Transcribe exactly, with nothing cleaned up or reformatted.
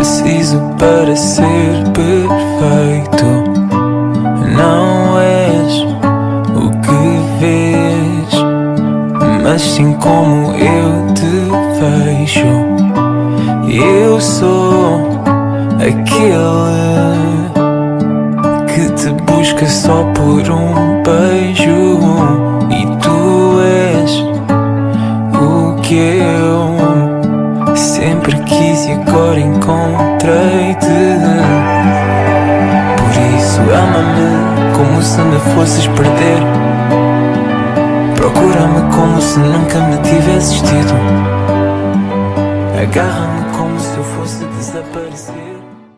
preciso para ser perfeito. Não és o que vês, mas sim como eu te vejo. Eu sou aquele que te busca só por um beijo, e tu és o que eu sempre quis e agora encontrei-te. Por isso ama-me como se me fosses perder, procura-me como se nunca me tivesses tido, agarra-me como se eu fosse desaparecer.